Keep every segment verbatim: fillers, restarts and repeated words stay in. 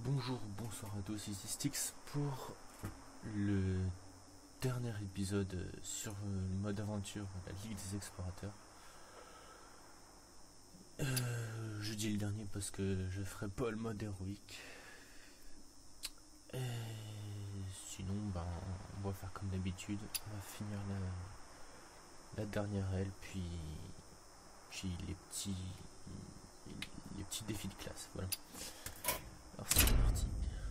Bonjour, bonsoir à tous, ici Styx pour le dernier épisode sur le mode aventure, la Ligue des Explorateurs. Euh, je dis le dernier parce que je ferai pas le mode héroïque. Et sinon, ben, on va faire comme d'habitude, on va finir la, la dernière aile, puis, puis les petits, les petits défis de classe, voilà. Alors c'est parti.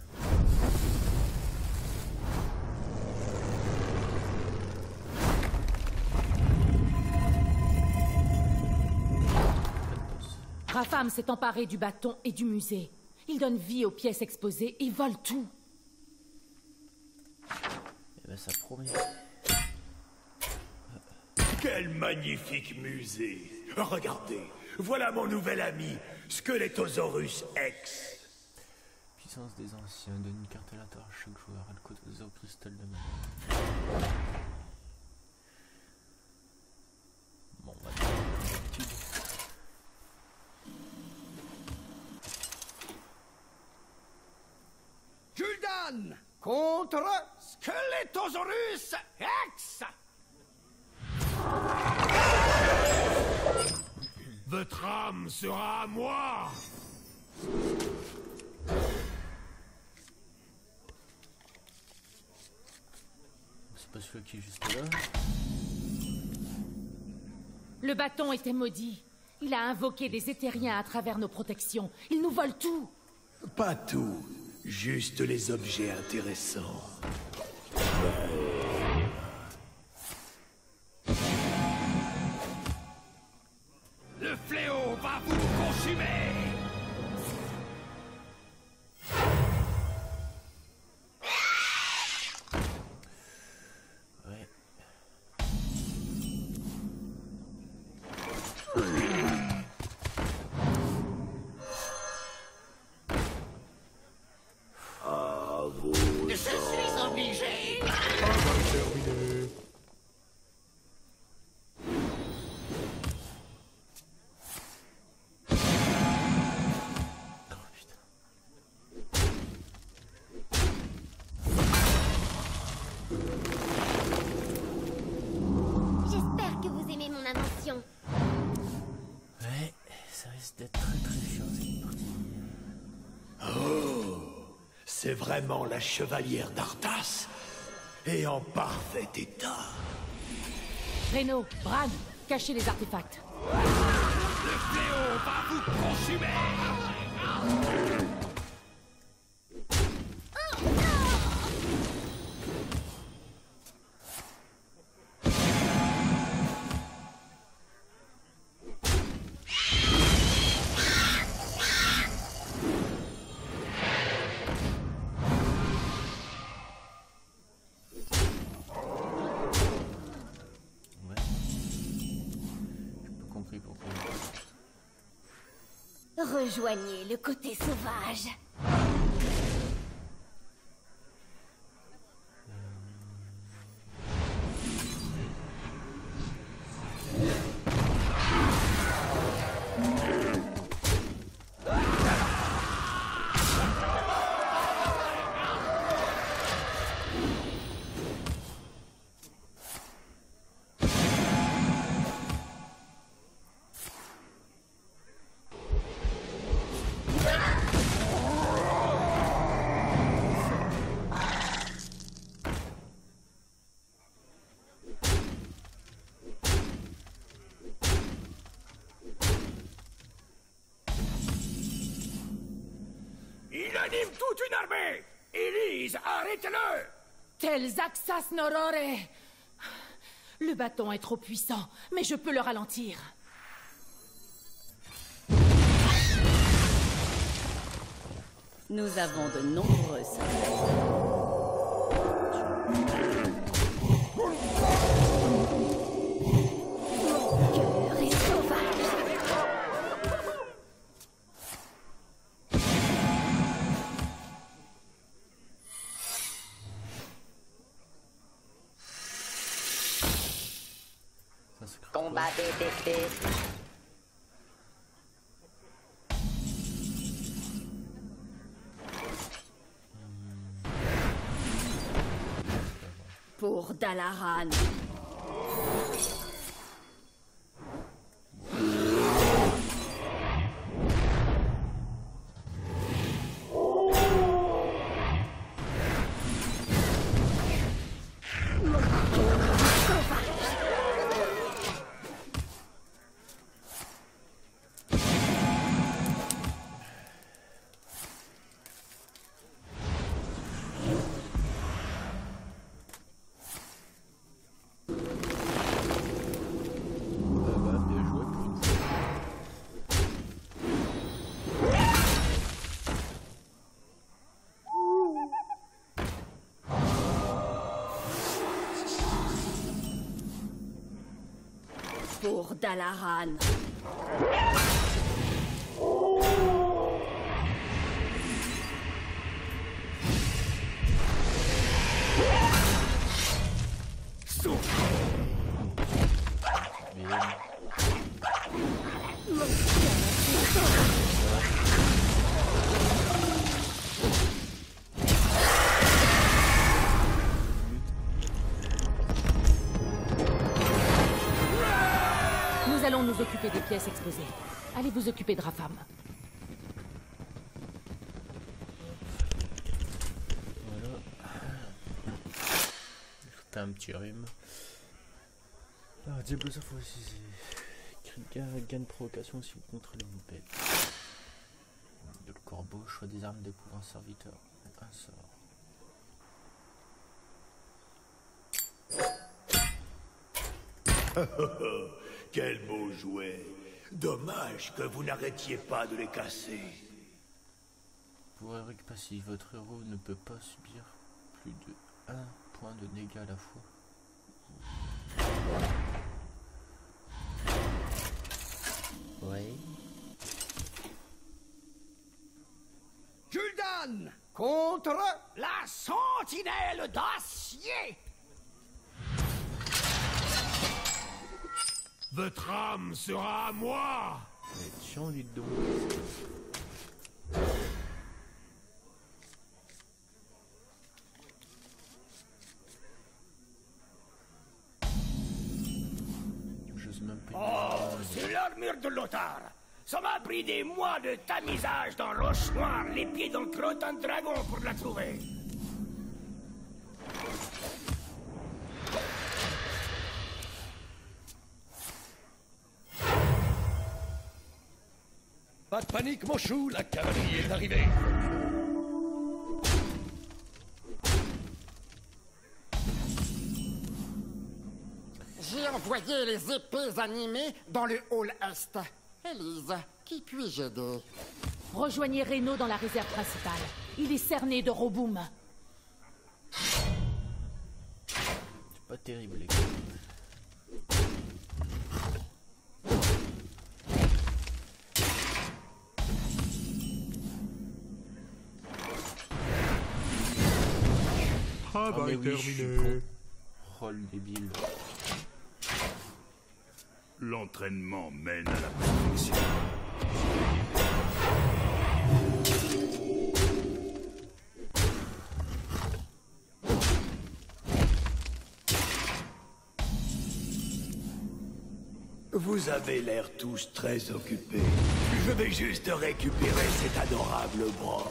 Rafam s'est emparé du bâton et du musée. Il donne vie aux pièces exposées et vole tout. Eh ben ça promet. Quel magnifique musée! Regardez, voilà mon nouvel ami, Skelettosaurus X. Puissance des anciens, donne une carte aléatoire à chaque joueur, elle coûte zéro cristal de mana. Bon, on va faire comme d'habitude. Gul'dan contre Skelettosaurus X. Votre âme sera à moi! C'est pas celui qui est juste là. Le bâton était maudit. Il a invoqué des éthériens à travers nos protections. Il nous vole tout. Pas tout, juste les objets intéressants. Le fléau va vous consumer! Ouais. À vous. Je suis obligé. Oh putain. J'espère que vous aimez mon invention. Ouais, ça risque d'être très très chiant cette partie. C'est vraiment la chevalière d'Arthas, et en parfait état. Reno, Bran, cachez les artefacts. Le fléau va vous consumer! Ouais. J'ai pas compris pourquoi. Rejoignez le côté sauvage. Il anime toute une armée! Élise, arrêtez-le! Tel Zaxas Norore. Le bâton est trop puissant, mais je peux le ralentir. Nous avons de nombreux soldats. Mon cœur est sauvage. Ça se crée. Combat détecté. Pour Dalaran. Pour Dalaran. Nous allons nous occuper des pièces exposées. Allez vous occuper de Rafam. Voilà. Je fais un petit rhume. Alors, Diablo ça faut aussi. Krieger gagne provocation si vous contrôlez une bête. Le corbeau, choix des armes découvre un serviteur. Un sort. Quel beau jouet. Dommage que vous n'arrêtiez pas de les casser. Pour Eric passif, votre héros ne peut pas subir plus de un point de dégâts à la fois. Oui. Gul'dan contre la sentinelle d'acier. Votre âme sera à moi. C'est chiant, dites donc. J'ose même pas. Oh, c'est l'armure de Lothar. Ça m'a pris des mois de tamisage dans roche noire, les pieds dans le crotte d'un dragon pour la trouver. Pas de panique, mon chou, la cavalerie est arrivée. J'ai envoyé les épées animées dans le hall Est. Élise, qui puis-je aider? Rejoignez Reno dans la réserve principale. Il est cerné de Roboum. C'est pas terrible, les gars. Ah bah, oui, terminé. Roll débile. L'entraînement mène à la perfection. Vous avez l'air tous très occupés. Je vais juste récupérer cette adorable broche.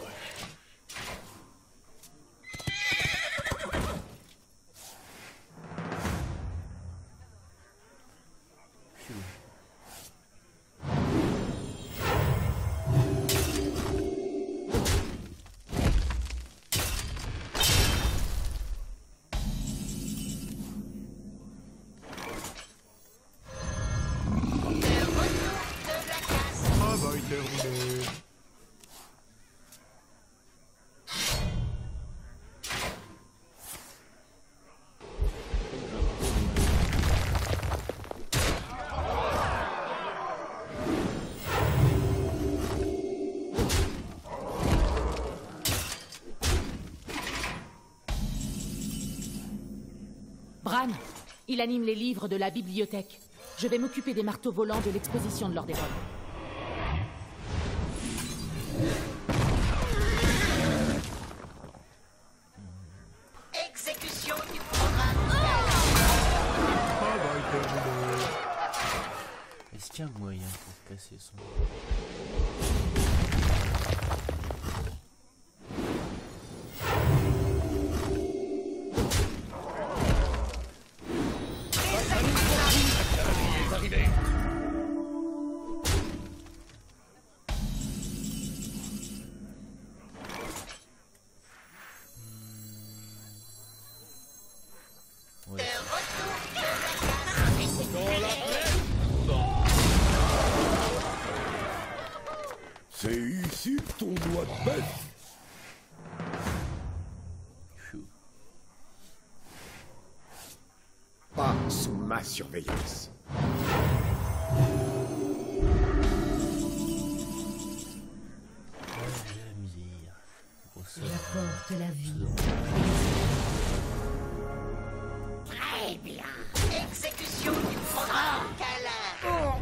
Bran, il anime les livres de la bibliothèque. Je vais m'occuper des marteaux volants de l'exposition de Lordaeron. Exécution du programme c'est son. C'est ici ton doigt de bête. Pas sous ma surveillance. J'apporte la vie. Très bien. Exécution du programme. Câlin.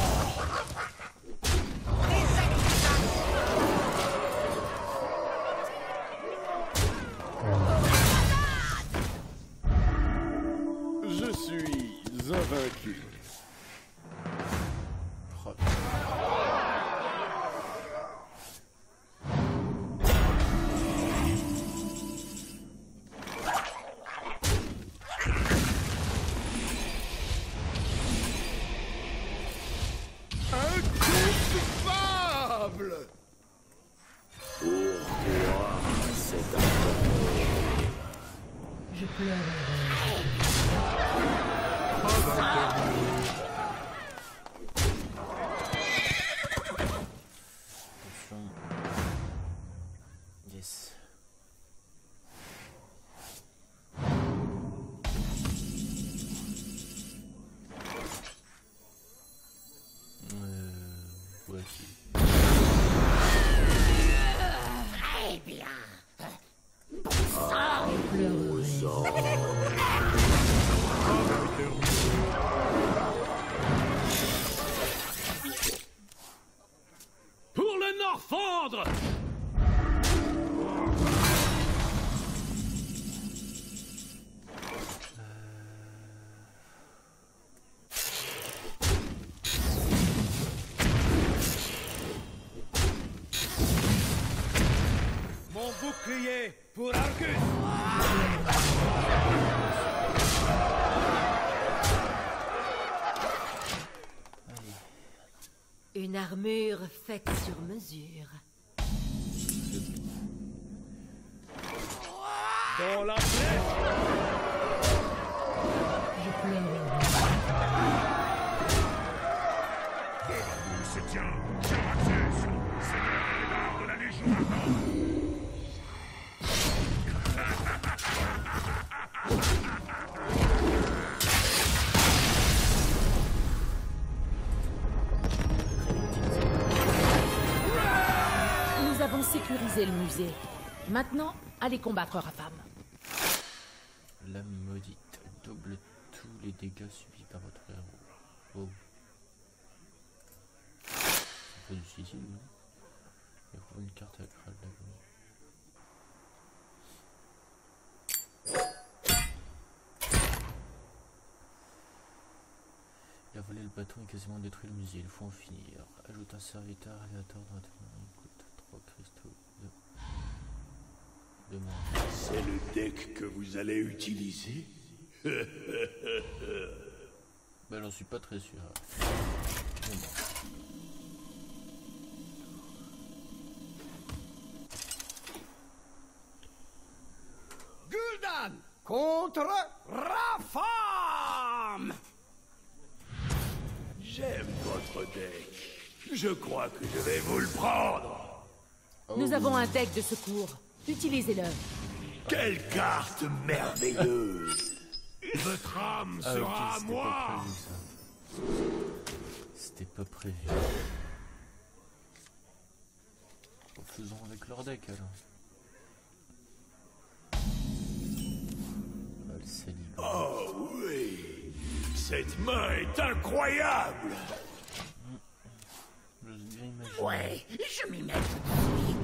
Je suis invaincu. Oh. Incoupable. Pourquoi c'est un... Je pleure. Attention. Yes. Euh... Ouais, si. Très bien. Pour le Nord-Fondre! Mon bouclier pour Argus! Une armure faite sur mesure. Dans la flèche! Je pleure. Se tient, Caraxès, seigneur Eldar de la Légion Ardente. Nous avons sécurisé le musée. Maintenant, allez combattre Rafam. L'âme maudite double tous les dégâts subis par votre héros. Oh. C'est pas du suicide, non? Il faut une carte à crâne d'agonie. Il a volé le bâton et quasiment détruit le musée. Il faut en finir. Ajoute un serviteur aléatoire dans la terminale. Coûte trois cristaux de... de moins. C'est le deck que vous allez utiliser? Bah j'en suis pas très sûr. Bon, bon. Gul'dan contre Rafam. J'aime votre deck. Je crois que je vais vous le prendre. Nous avons un deck de secours. Utilisez-le. Quelle carte merveilleuse. Votre âme Ah, sera ok, à moi. C'était pas prévu. Bon, faisons avec leur deck alors. Ah, le salive. Oh oui. Cette main est incroyable. J'ose bien imaginer. Ouais, je m'y mets tout de suite.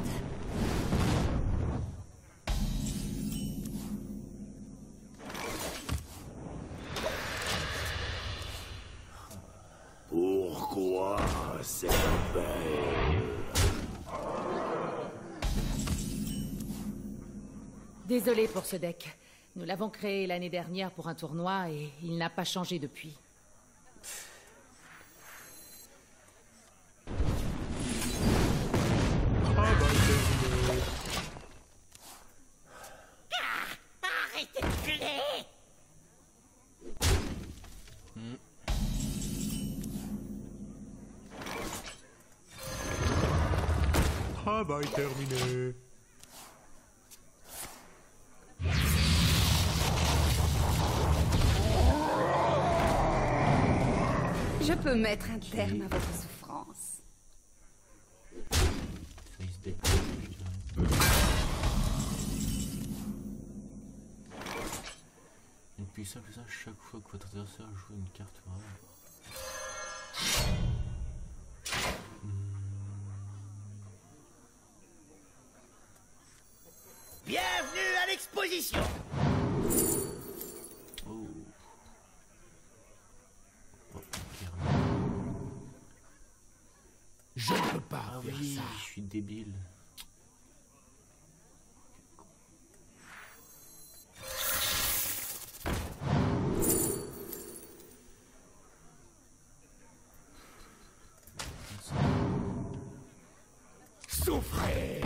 Pourquoi cette Désolé pour ce deck. Nous l'avons créé l'année dernière pour un tournoi et il n'a pas changé depuis. Arrêtez de gueuler! Travail terminé. Je peux mettre un terme à votre souffrance. Ça, il se décolle, je dirais. Une puissance que ça, chaque fois que votre adversaire joue une carte rare. Bienvenue à l'exposition. Oh. Oh, Je ne peux pas ah faire oui, ça. je suis débile. Souffrez.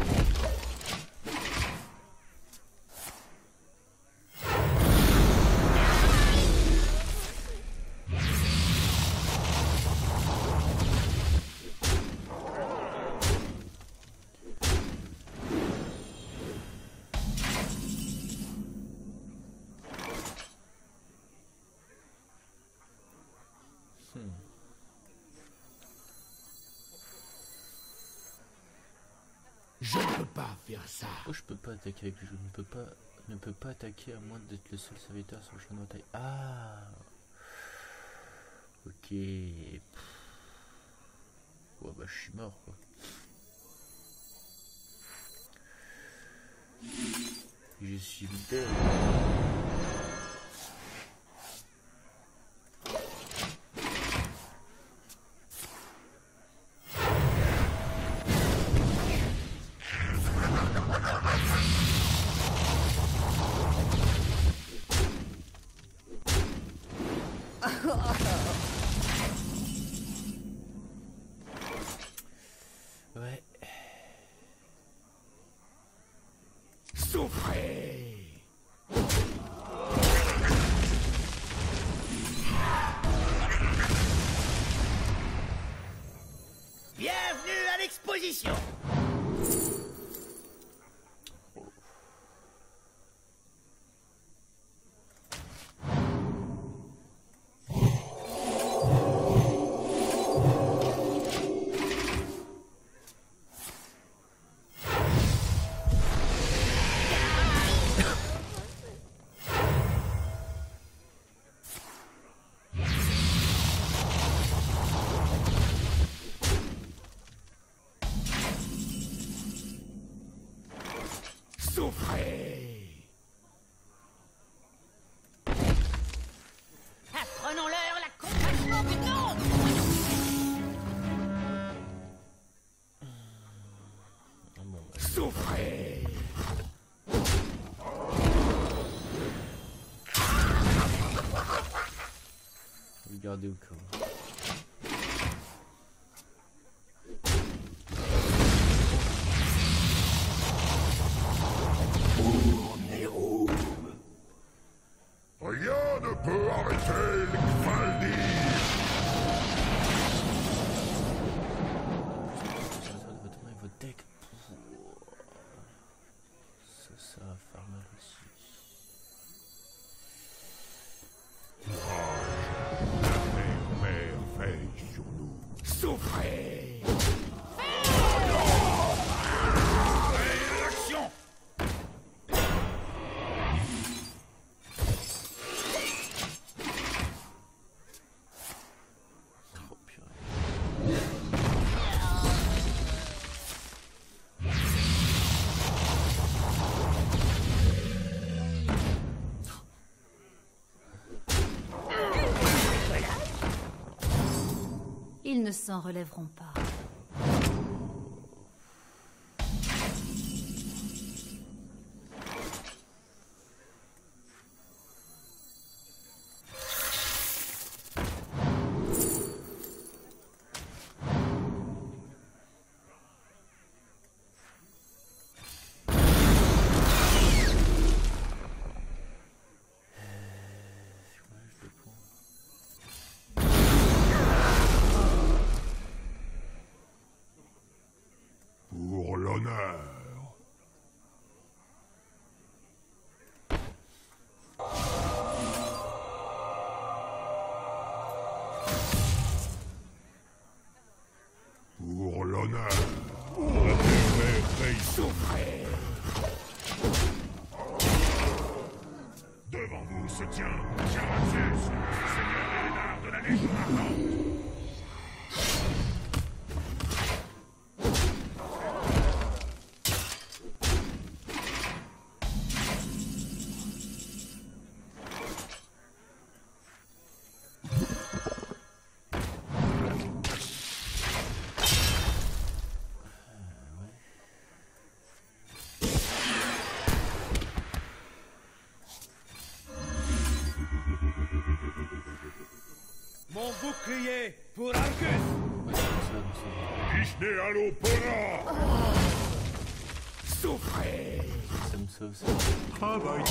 Je ne peux pas faire ça. Oh, je peux pas attaquer avec le jeu. Ne peut pas, ne peut pas attaquer à moins d'être le seul serviteur sur le champ de bataille. Ah. Ok. Ouais, bah je suis mort quoi. Je suis bête. Ouais. Souffrez. Bienvenue à l'exposition. Souffrez. Apprenons-leur la compassion du nombre! Ah bon, bah, Souffrez. je vais le garder au cas où. Rien ne peut arrêter l'Xvaldi. Ça, ça, votre main et votre deck. Ça, ça va faire mal aussi. Mère, mère, veille sur nous. Souffrez. L'action. Oh purée. Ils ne s'en relèveront pas. l'honneur. Pour l'honneur. Souffrez. Devant vous se tient Jaraxus, seigneur Elénar de la Légion Ardente. Mon bouclier pour Argus. Ishne Alopora. Souffrez. Ça me sauve, ça. Travail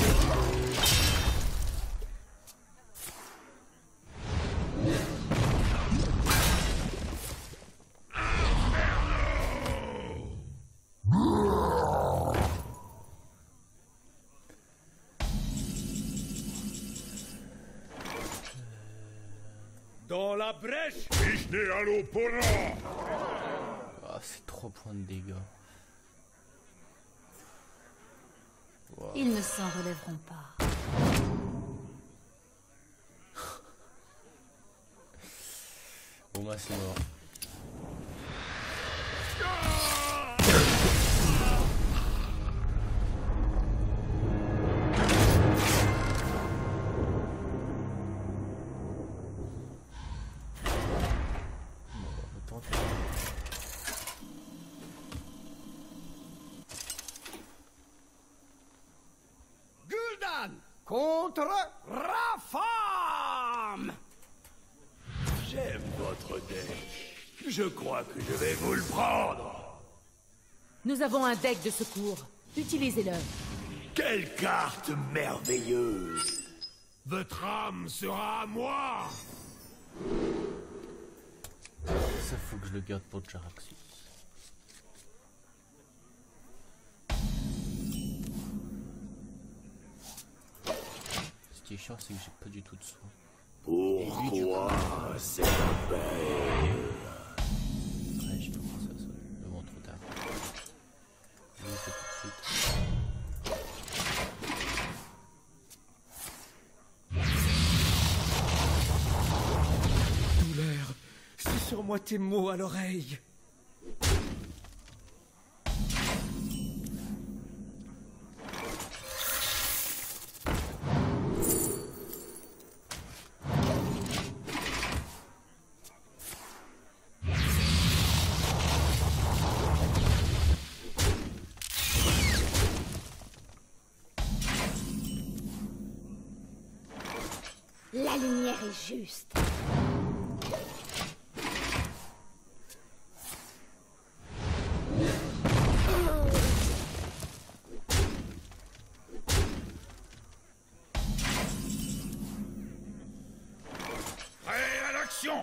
Dans la brèche. Ishne Alopora. Ah, c'est trois points de dégâts. Wow. Ils ne s'en relèveront pas. Bon bah c'est mort. Gul'dan contre Rafam. J'aime votre deck. Je crois que je vais vous le prendre. Nous avons un deck de secours. Utilisez-le. Quelle carte merveilleuse. Votre âme sera à moi. Ça faut que je le garde pour Jaraxus. Ce qui est chiant, c'est que j'ai pas du tout de soin. Pourquoi c'est un belle? Ouais, je peux voir ça, ça. Mais bon, trop tard. Je vais le faire tout de suite. Douleur, susurre-moi tes mots à l'oreille. La lumière est juste. Prêt à l'action.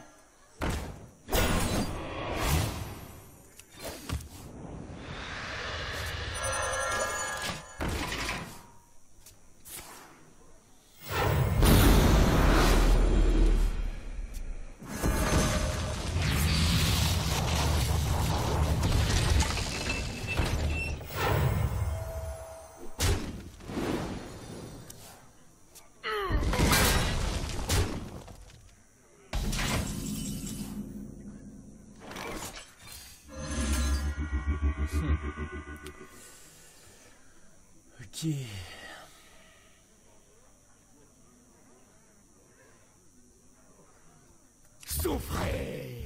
Ok. Souffrez.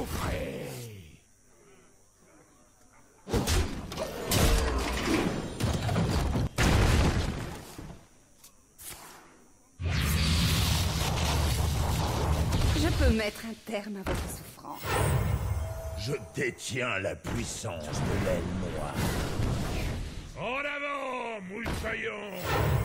Souffrez! Je peux mettre un terme à votre souffrance. Je détiens la puissance de l'aile noire. En avant, moussaillon!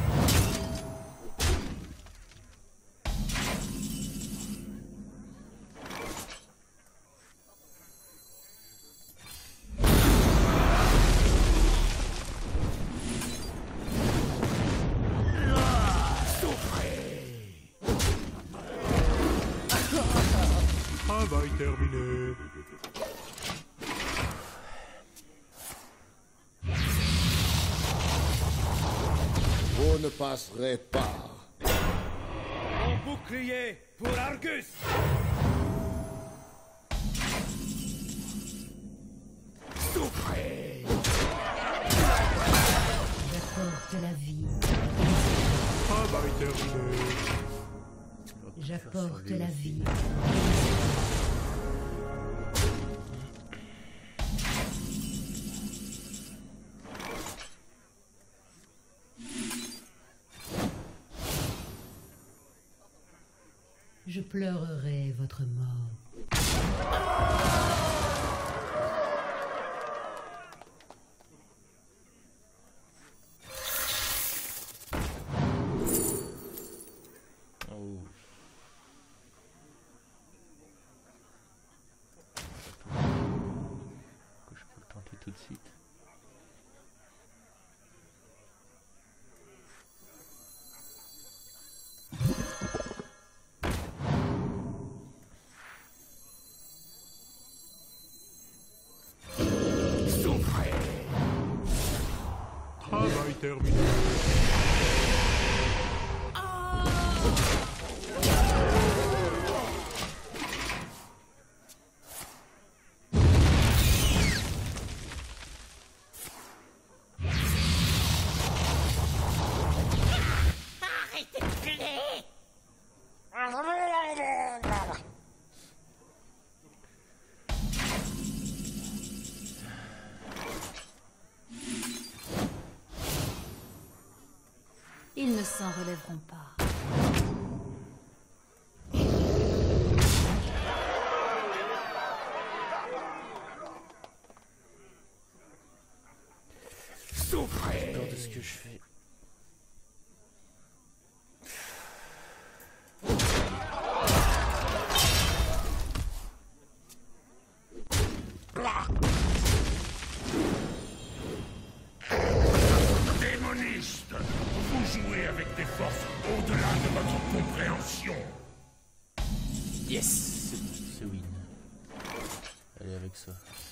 Travail terminé. Vous ne passerez pas. Mon bouclier pour Argus! Souffrez! J'apporte la vie. Travail terminé. J'apporte la vie. Je pleurerai votre mort. Oh. Que je peux le tenter tout de suite. Travail terminé. Arrêtez de crier! Ils ne s'en relèveront pas. Souffrez! J'ai peur de ce que je fais. Démoniste, vous jouez avec des forces au-delà de votre compréhension. Yes, c'est bon, c'est win. Allez avec ça.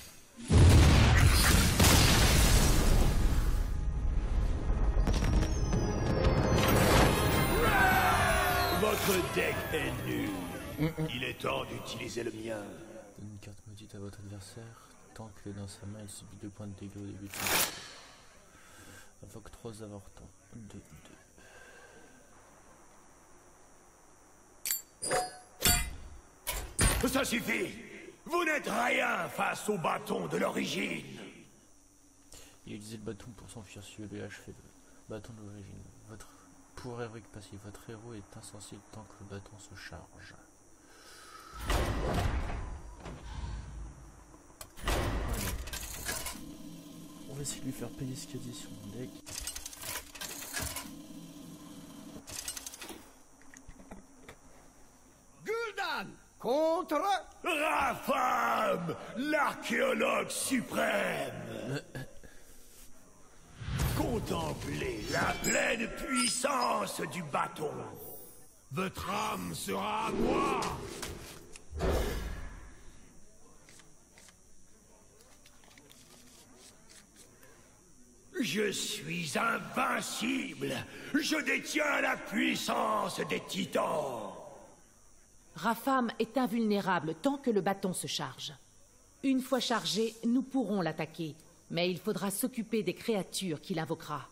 Votre deck est nul. Il est temps d'utiliser le mien. Donne une carte maudite à votre adversaire. Tant que dans sa main, il subit deux points de dégâts au début de son tour. Invoque trois avortants. deux, deux. Ça suffit. Vous n'êtes rien face au bâton de l'origine. Il a utilisé le bâton pour s'enfuir, suivez le H fait le bâton de l'origine. Votre pour héroïque passif, votre héros est insensible tant que le bâton se charge. Allez. On va essayer de lui faire payer ce qu'il a dit sur mon deck. Gul'dan contre Rapham, l'archéologue suprême. Contemplez la pleine puissance du bâton. Votre âme sera à moi. Je suis invincible. Je détiens la puissance des titans. Rapham est invulnérable tant que le bâton se charge. Une fois chargé, nous pourrons l'attaquer, mais il faudra s'occuper des créatures qu'il invoquera.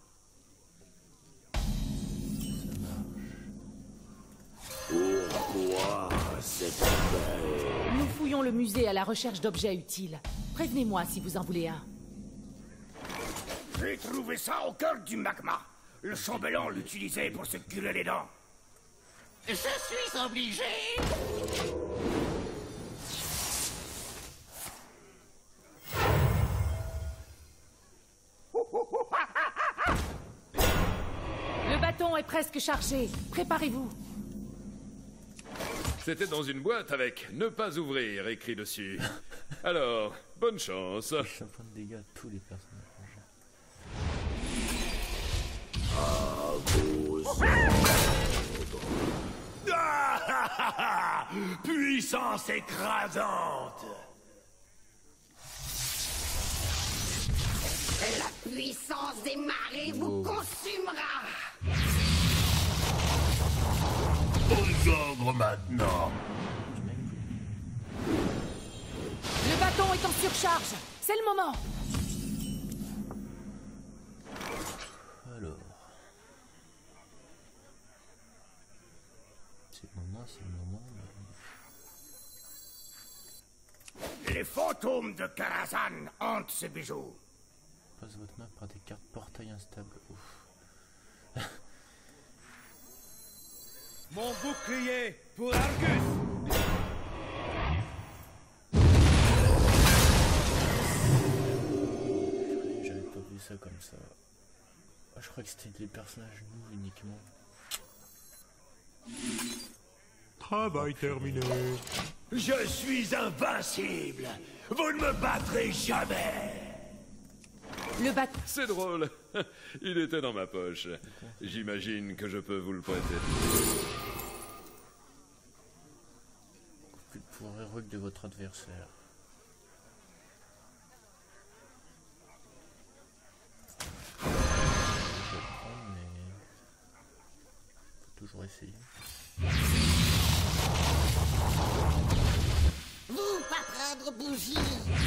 Pourquoi cette paix? Nous fouillons patrouillons le musée à la recherche d'objets utiles. Prévenez-moi si vous en voulez un. J'ai trouvé ça au cœur du magma. Le chambellan l'utilisait pour se curer les dents. Je suis obligé. Le bâton est presque chargé. Préparez-vous. C'était dans une boîte avec « Ne pas ouvrir » écrit dessus. Alors, bonne chance. Je suis en train de dégâts à tous les personnages. Ah, puissance écrasante. La puissance des marées vous consumera. Aux ogres maintenant. Le bâton est en surcharge. C'est le moment. Alors. C'est le moment, c'est le moment. Mais... Les fantômes de Karazhan hantent ce bijou. Passe votre map par des cartes portail instables. Ouf. Mon bouclier pour Argus. J'avais pas vu ça comme ça. Ah, je crois que c'était des personnages nouveaux uniquement. Travail terminé. Je suis invincible. Vous ne me battrez jamais. Le bâton. C'est drôle. Il était dans ma poche. J'imagine que je peux vous le prêter. Plus de pouvoir héroïque de votre adversaire. Je vais le prendre, mais... faut toujours essayer. Vous, pas prendre bougie.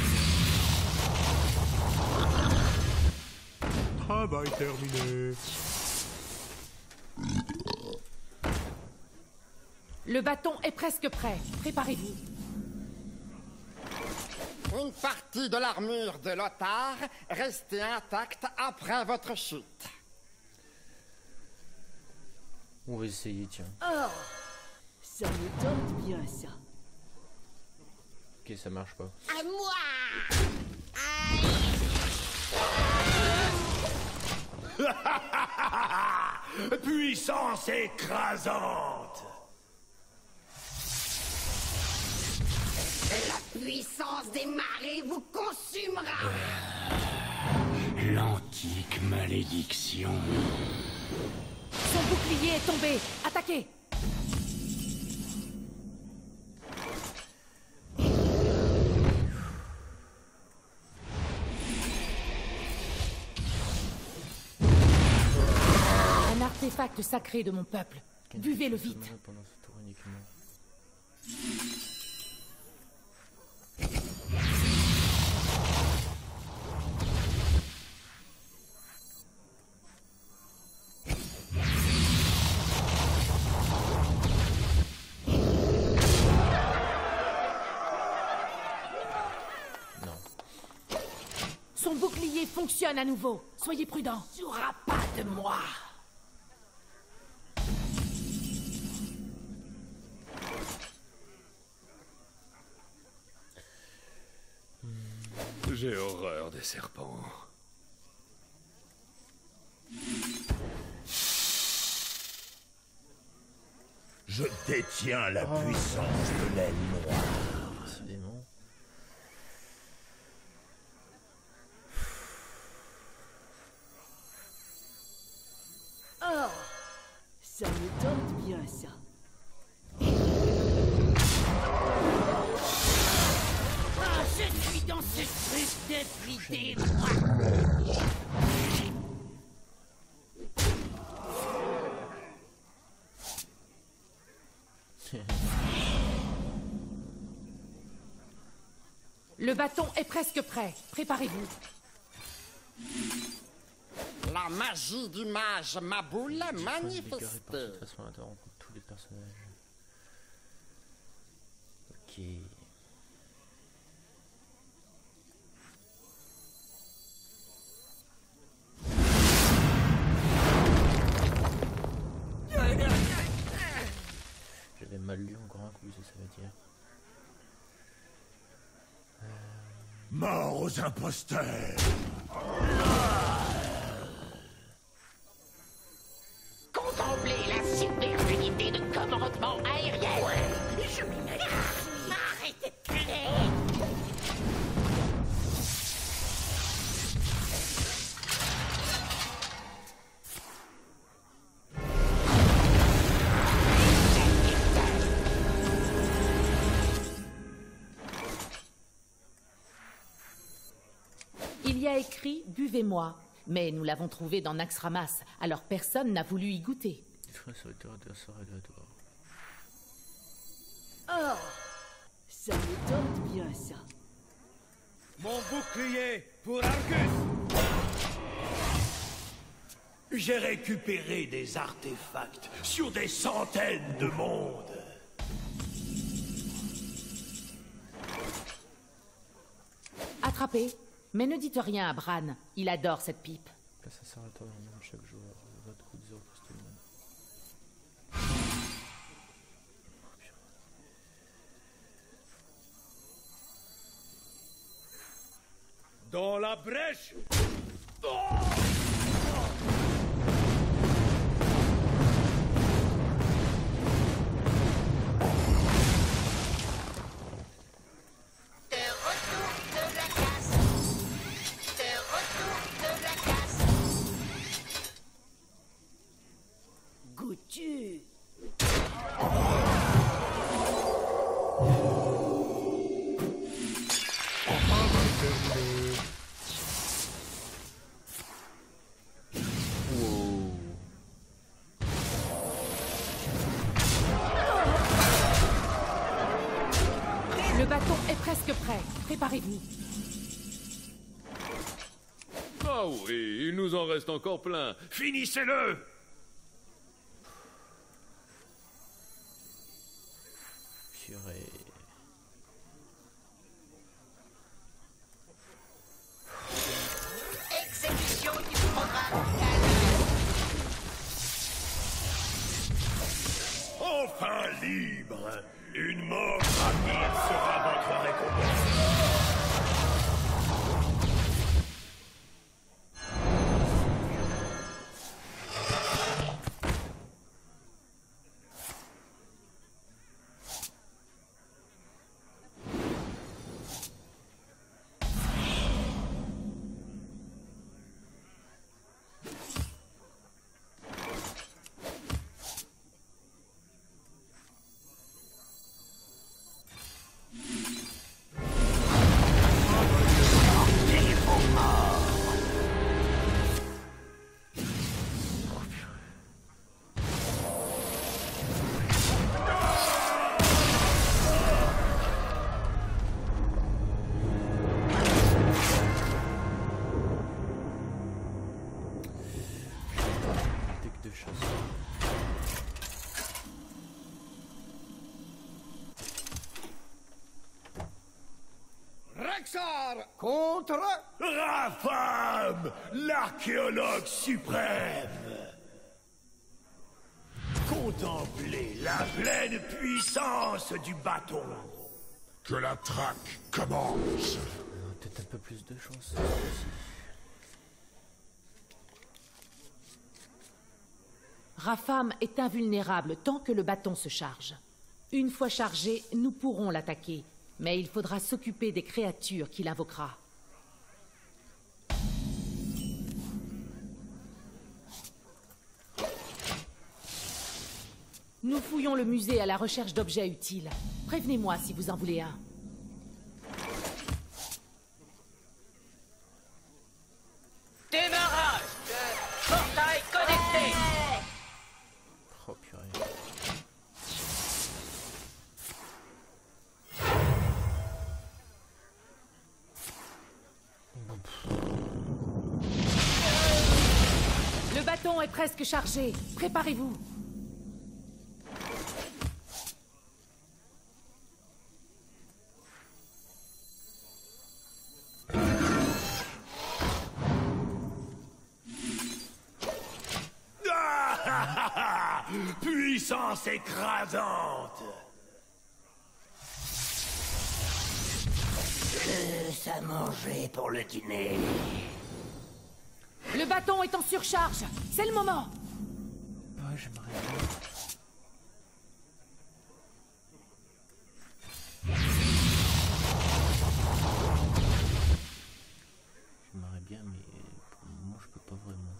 Travail terminé. Le bâton est presque prêt. Préparez-vous. Une partie de l'armure de Lothar restait intacte après votre chute. On va essayer, tiens. Oh, ça me tente bien, ça. Ok, ça marche pas. À moi. Puissance écrasante. La puissance des marées vous consumera. L'antique malédiction. Son bouclier est tombé. Attaquez. Un artefact sacré de mon peuple. Buvez-le vite. Pendant ce tour uniquement. Son bouclier fonctionne à nouveau. Soyez prudents. Tu n'auras pas de moi. J'ai horreur des serpents. Je détiens la oh. puissance de l'aile noire. Décidément. Oh, ça me tente bien, ça. Ah, je suis dans ce truc depuis des mois. Le bâton est presque prêt. Préparez-vous. La magie du mage Maboul manifestée. De toute façon, attends, on coupe tous les personnages. Ok. dire. Euh... Mort aux imposteurs. Contemplez la super unité de commandement aérien. Je m'y mets. Arrêtez de crier. Il y a écrit « Buvez-moi », mais nous l'avons trouvé dans Naxxramas, alors personne n'a voulu y goûter. Ah, ça me tente bien, ça. Mon bouclier pour Argus. J'ai récupéré des artefacts sur des centaines de mondes. Attrapez, mais ne dites rien à Bran, il adore cette pipe. Ça s'arrête à chaque joueur. Votre coup de zéro costume. Dans la brèche. Oh! Goûtu. Le bâton est presque prêt. Préparez-vous. Ah oui, il nous en reste encore plein. Finissez-le! Purée. Exécution du programme. Enfin libre. Une mort rapide sera votre récompense. Contre Rapham, l'archéologue suprême. Contemplez la pleine puissance du bâton. Que la traque commence. Peut-être un peu plus de chance. Rapham est invulnérable tant que le bâton se charge. Une fois chargé, nous pourrons l'attaquer, mais il faudra s'occuper des créatures qu'il invoquera. Nous fouillons le musée à la recherche d'objets utiles. Prévenez-moi si vous en voulez un. Démarrage de portail connecté. Oh purée. Le bâton est presque chargé. Préparez-vous. Puissance écrasante. manger pour le dîner. Le bâton est en surcharge. C'est le moment. Ouais, j'aimerais bien. J'aimerais bien, mais pour le moment, je peux pas vraiment.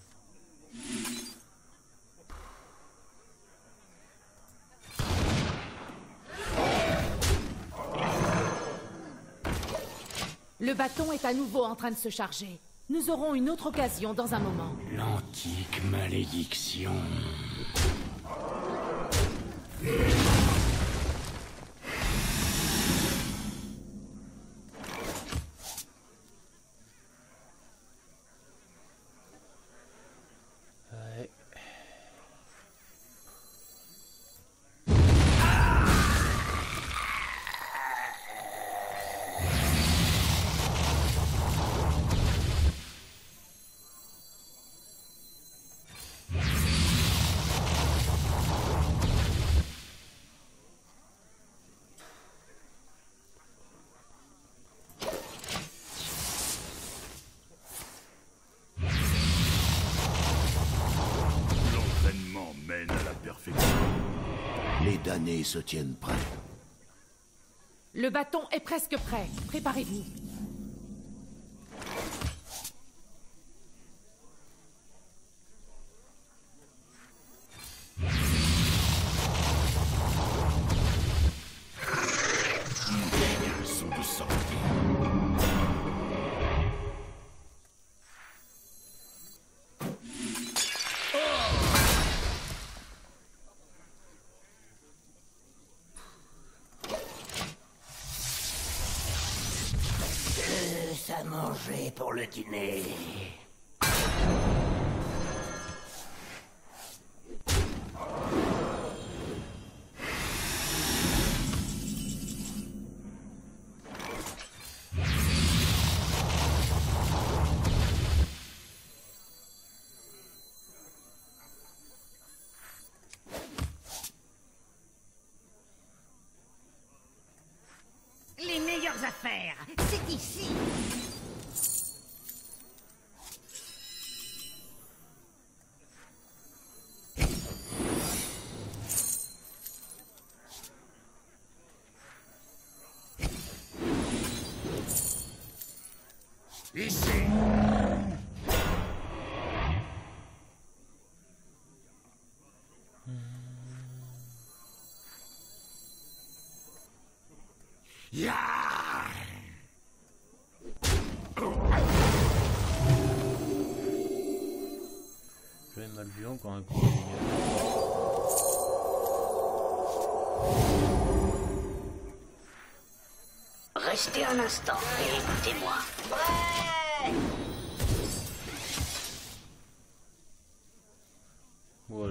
Le bâton est à nouveau en train de se charger. Nous aurons une autre occasion dans un moment. L'antique malédiction. Ouais. L'entraînement mène à la perfection. Les damnés se tiennent prêts. Le bâton est presque prêt. Préparez-vous. Ils sont de sortie. Plus à manger pour le dîner. Les meilleures affaires, c'est ici. Ici. Ya. J'avais mal vu encore un coup. Restez un instant et écoutez-moi. Ouais. Voilà.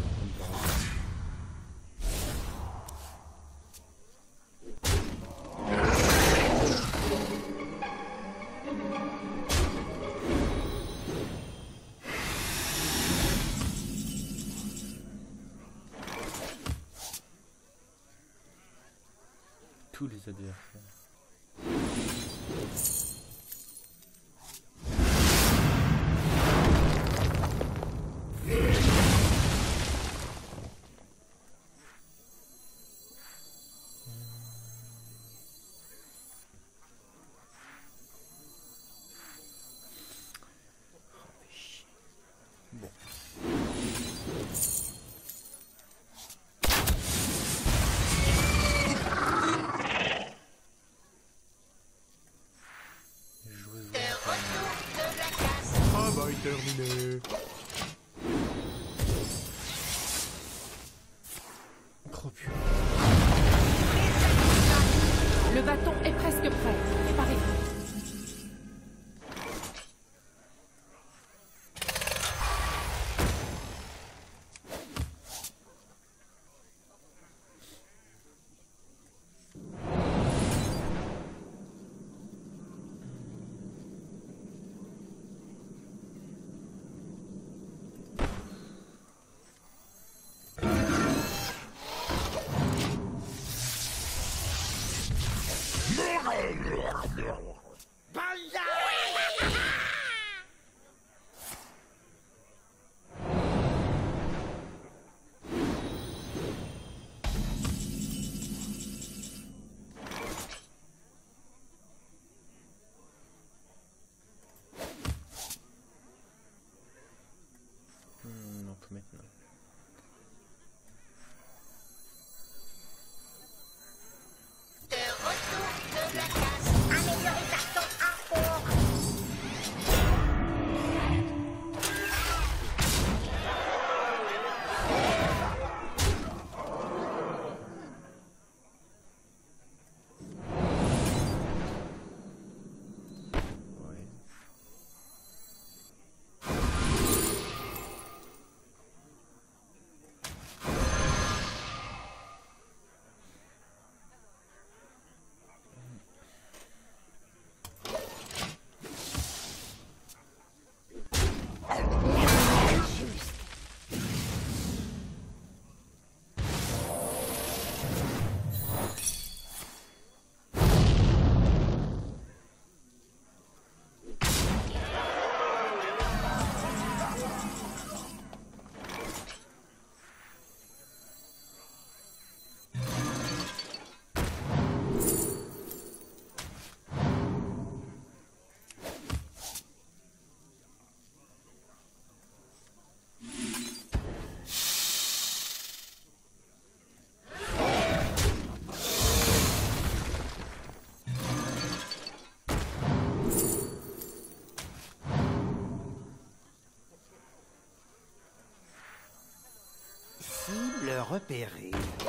Tous les adversaires. Bon. Travail terminé. Oh putain. Le bâton est presque prêt. Préparez-vous. Hmm, donc maintenant. De retour de la casse, améliorez carton à fond. Cible repérée.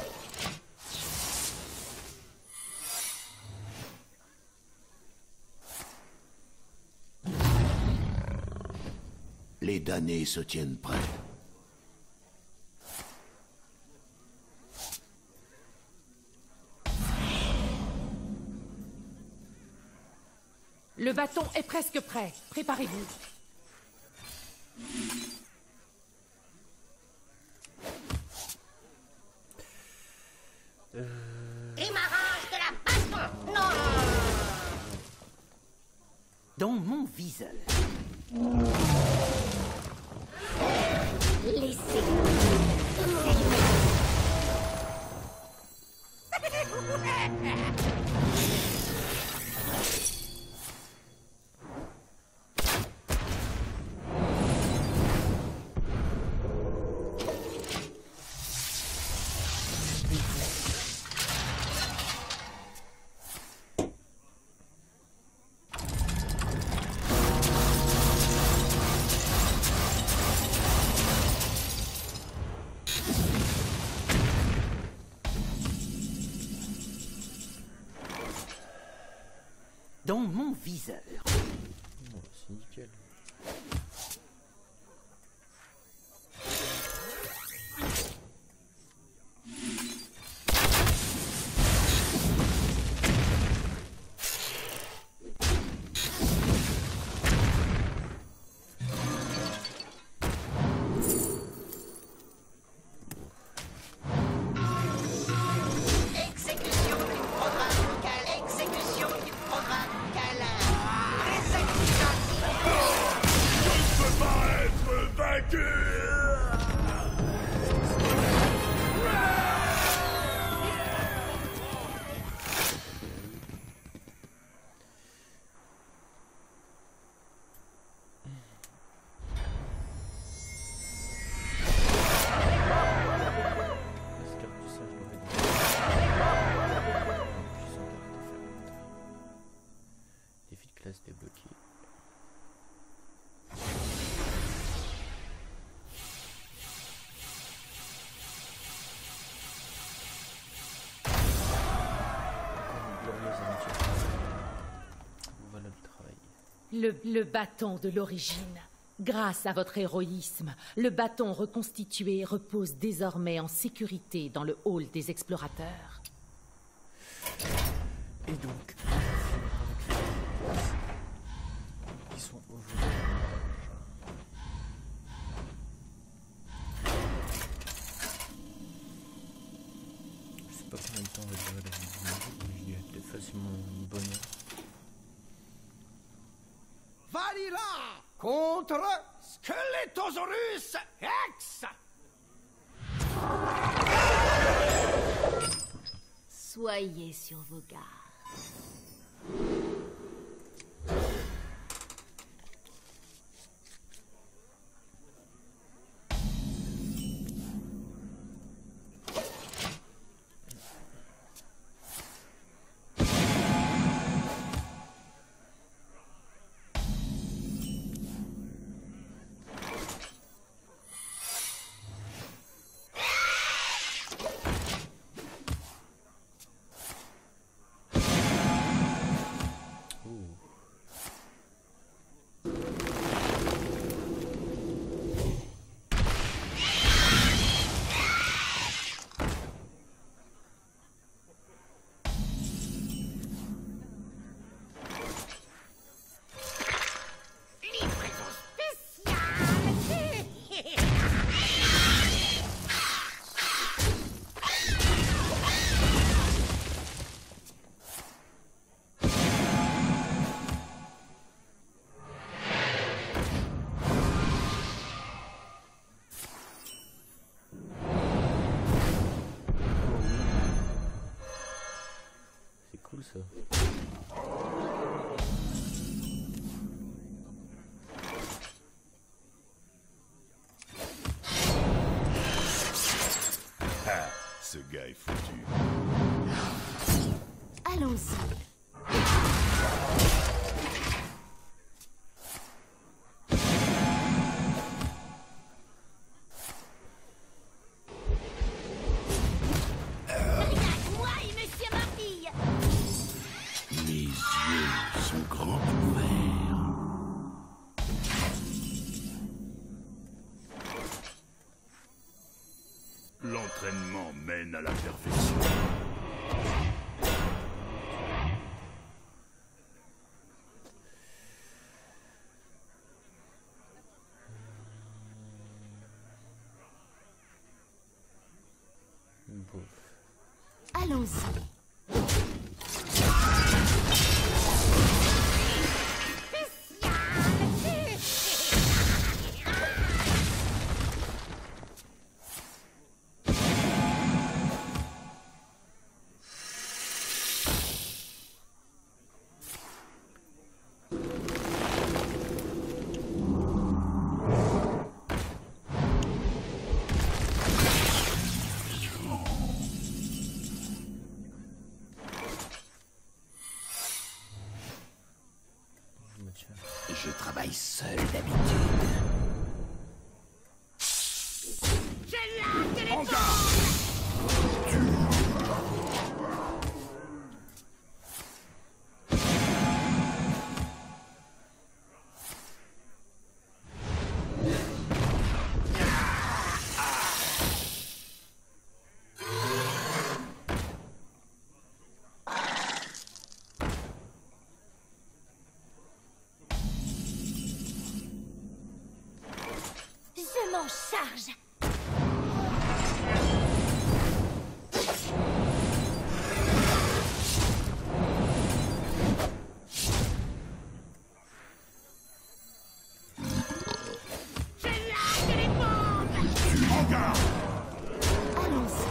Les damnés se tiennent prêts. Le bâton est presque prêt. Préparez-vous. Démarrage de la baston. Non. Dans mon viseur. Dans mon viseur. Bon, c'est nickel. Exécution du programme local. Exécution du programme câlin. Exécution. Je ne peux pas être vaincu. Défi de classe débloqué. Voilà le travail. Le, le bâton de l'origine. Grâce à votre héroïsme, le bâton reconstitué repose désormais en sécurité dans le hall des explorateurs. Et donc, ils sont aujourd'hui. Je sais pas combien de temps va durer la vidéo, mais il y a peut-être facilement une bonne heure. Dalila contre Skeletosaurus X. Soyez sur vos gardes. Ça. Ah, ce gars est foutu. Allons-y. L'entraînement mène à la perfection. Allons-y. Je travaille seul d'habitude. Je largue les bombes. Je m'en charge. Je largue les bombes. En garde. Allons-y.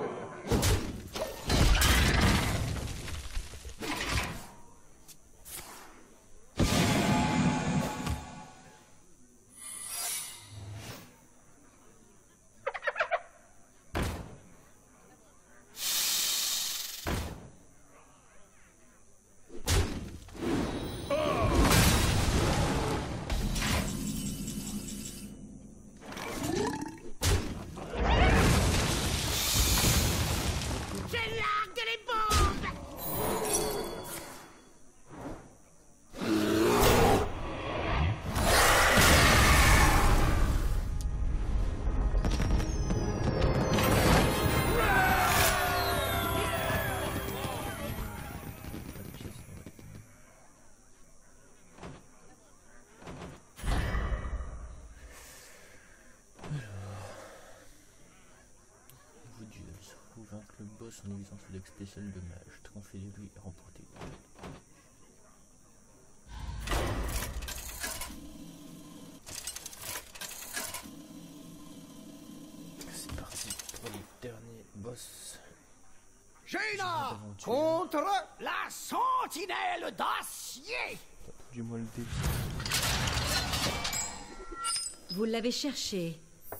Vaincre le boss en utilisant ce deck spécial de mage, triompher de lui et remporter. Luna contre la sentinelle d'acier. Du moins le début. Vous l'avez cherché.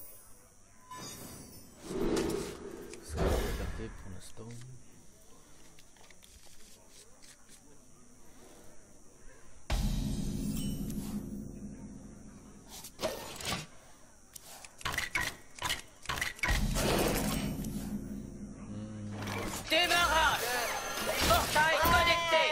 Ça va regarder pour l'instant. Démarrage! Portail connecté!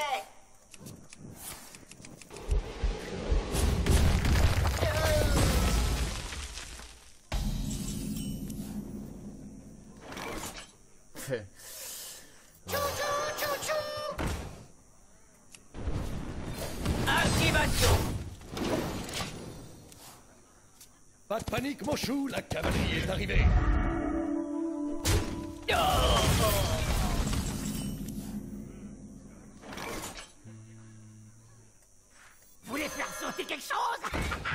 Fait. Activation! Pas de panique, mon chou, la cavalerie est arrivée. Vous voulez faire sauter quelque chose?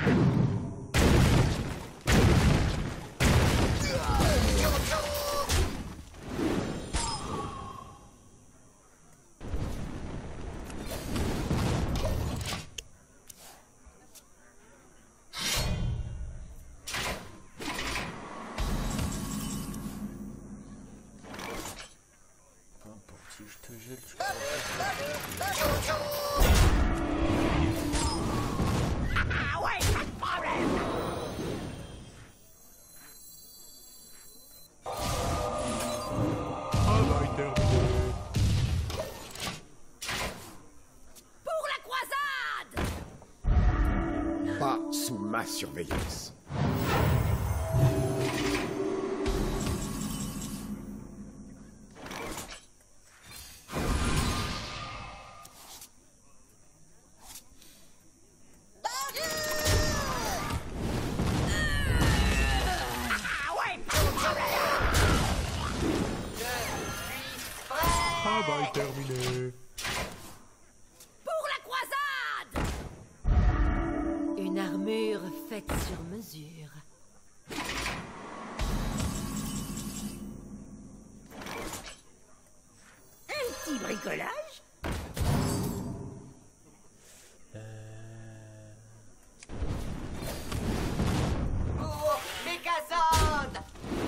Si je te gèle, tu Ah ouais, pas de problème! Travail terminé. Pour la croisade! Pas sous ma surveillance. Travail terminé. Pour la croisade! Une armure faite sur mesure. Un petit bricolage? Pour Megazord!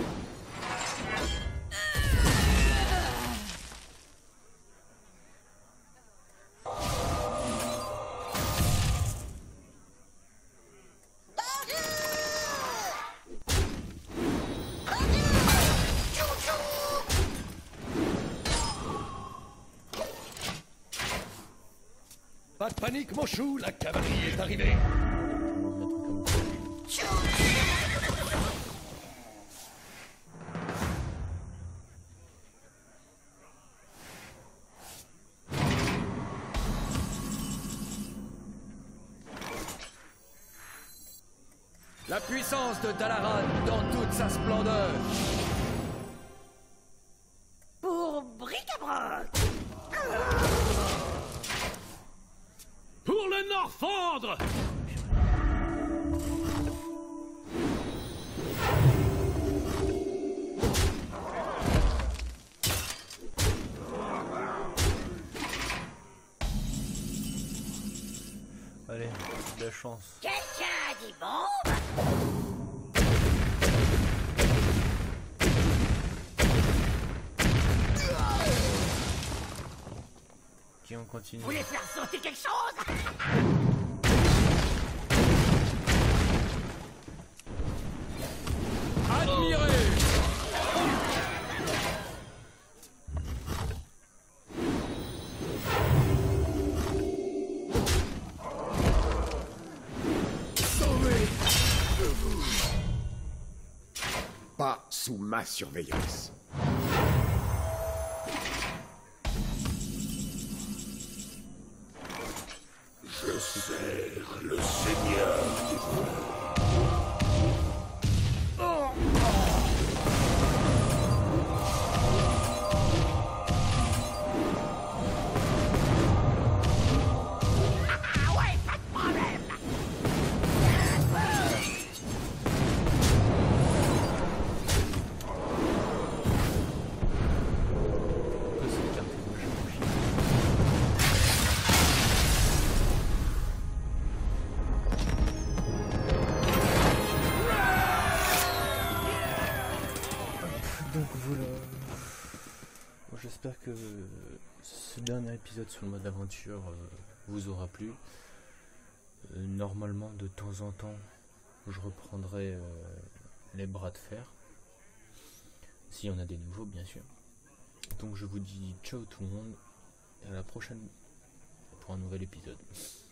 Pas de panique, mon chou, la cavalerie est arrivée. La puissance de Dalaran dans toute sa splendeur. Pour bric-à-brac! Pour le Norfandre! Allez, de la chance. Quelqu'un dit bombe? Ok, on continue. Vous voulez faire sauter quelque chose? Admirez! Pas sous ma surveillance. Je sers le Seigneur des Fleurs. Ah ouais, pas de problème! C'est j'espère que ce dernier épisode sur le mode aventure euh, vous aura plu. Euh, normalement, de temps en temps, je reprendrai euh, les bras de fer. S'il y en a des nouveaux, bien sûr. Donc je vous dis ciao tout le monde, et à la prochaine pour un nouvel épisode.